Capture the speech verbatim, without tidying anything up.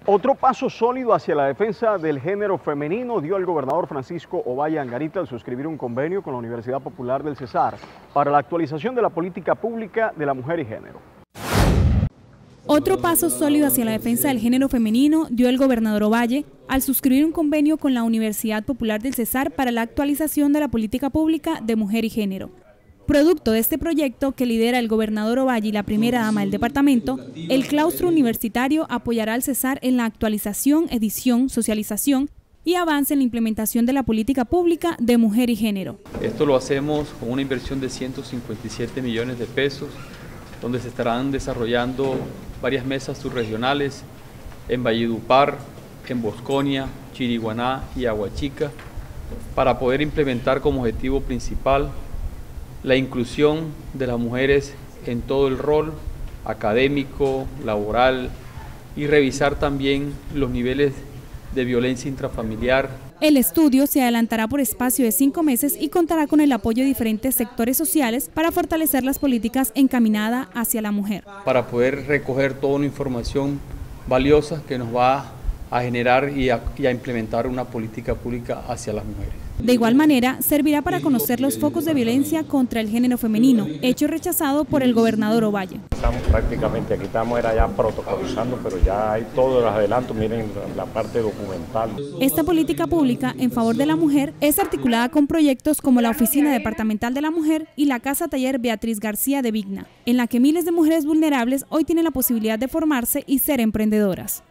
Otro paso sólido hacia la defensa del género femenino dio el gobernador Francisco Ovalle Angarita al suscribir un convenio con la Universidad Popular del Cesar para la actualización de la política pública de la mujer y género. Otro paso sólido hacia la defensa del género femenino dio el gobernador Ovalle al suscribir un convenio con la Universidad Popular del Cesar para la actualización de la política pública de mujer y género. Producto de este proyecto que lidera el gobernador Ovalle y la primera dama del departamento, el claustro universitario apoyará al Cesar en la actualización, edición, socialización y avance en la implementación de la política pública de mujer y género. Esto lo hacemos con una inversión de ciento cincuenta y siete millones de pesos, donde se estarán desarrollando varias mesas subregionales en Valledupar, en Bosconia, Chiriguaná y Aguachica, para poder implementar como objetivo principal la inclusión de las mujeres en todo el rol académico, laboral y revisar también los niveles de violencia intrafamiliar. El estudio se adelantará por espacio de cinco meses y contará con el apoyo de diferentes sectores sociales para fortalecer las políticas encaminadas hacia la mujer. Para poder recoger toda una información valiosa que nos va a generar y a, y a implementar una política pública hacia las mujeres. De igual manera, servirá para conocer los focos de violencia contra el género femenino, hecho rechazado por el gobernador Ovalle. Estamos prácticamente, aquí estamos era ya protocolizando, pero ya hay todos los adelantos, miren la parte documental. Esta política pública en favor de la mujer es articulada con proyectos como la Oficina Departamental de la Mujer y la Casa Taller Beatriz García de Vigna, en la que miles de mujeres vulnerables hoy tienen la posibilidad de formarse y ser emprendedoras.